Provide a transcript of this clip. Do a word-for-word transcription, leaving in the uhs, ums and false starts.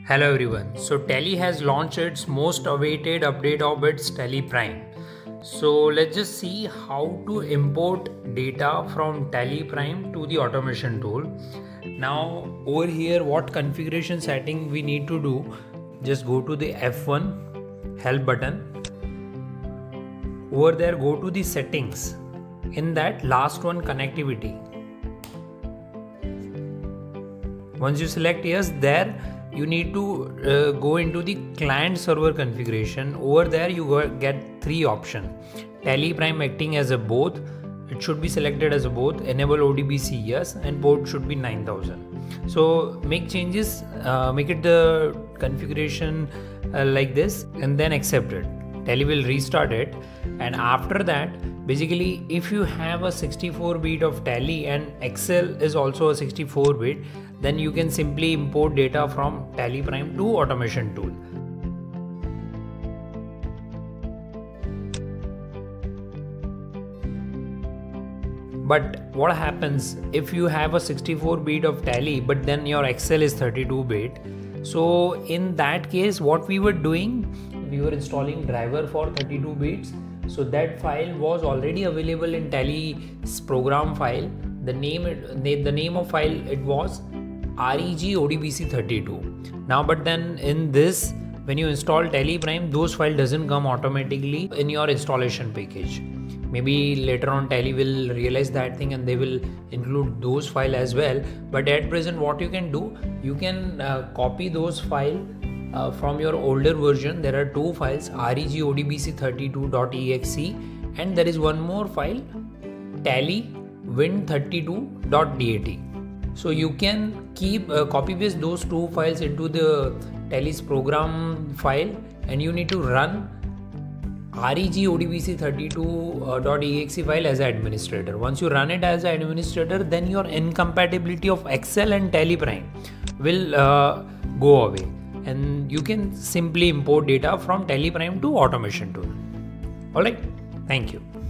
Hello everyone. So Tally has launched its most awaited update of its Tally Prime. So let's just see how to import data from Tally Prime to the automation tool. Now over here, what configuration setting we need to do? Just go to the F one help button. Over there, go to the settings. In that last one, connectivity. Once you select yes, there you need to uh, go into the client server configuration. Over there you go get three options. Tally Prime acting as a both, it should be selected as a both. Enable O D B C yes, and port should be nine thousand. So make changes, uh, make it the configuration uh, like this, and then accept it. Tally will restart it, and after that, basically if you have a sixty-four bit of Tally and Excel is also a sixty-four bit, then you can simply import data from Tally Prime to automation tool. But what happens if you have a sixty-four bit of Tally but then your Excel is thirty-two bit? So in that case, what we were doing, we were installing driver for thirty-two bits. So that file was already available in Tally's program file. The name the name of file it was reg O D B C thirty-two. Now but then in this, when you install Tally Prime, those file doesn't come automatically in your installation package. Maybe later on Tally will realize that thing and they will include those file as well. But at present, what you can do, you can uh, copy those file uh, from your older version. There are two files, reg O D B C thirty-two dot E X E, and there is one more file, Tally win thirty-two dot dat. So you can keep uh, copy paste those two files into the Tally's program file, and you need to run reg O D B C thirty-two dot E X E file as an administrator. Once you run it as an administrator, then your incompatibility of Excel and Tally Prime will uh, go away, and you can simply import data from Tally Prime to automation tool. Alright, thank you.